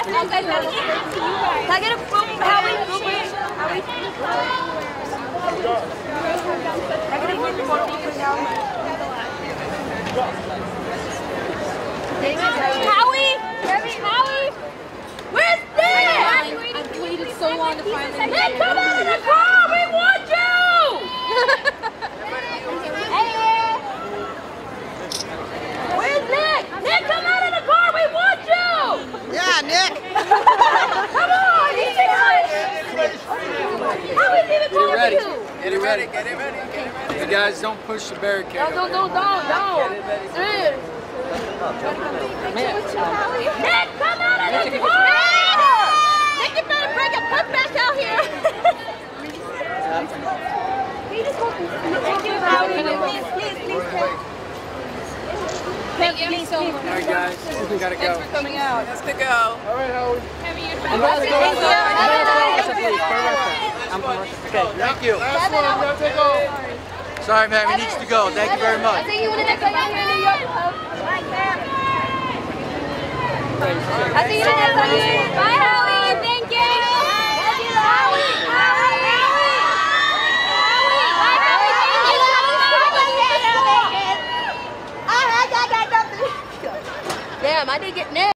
I get a Howie? Howie? Where's Nick? I've waited so long to find Nick. Nick, come out of the car! We want you! Where's Nick? Nick, come out of the car! We want you! Yeah, Nick. Come on! He's Howie's even calling ready. you! Get it ready. You guys don't push the barricade. Don't. Dude. Nick, come out of the car! Nick, you better bring a put back out here. Thank you, Howie. Please. Thank you so much. All right, guys. We gotta go. Thanks for coming out. Has to go. All right, Howie. Thank you. Last one. I'm gonna take off. Sorry, man. He needs to go. Thank you very much. I'll see you when the next time I'm here in New York. I'll see you the next time you're here. Bye, Howie. Thank you. Damn, I didn't get Nick.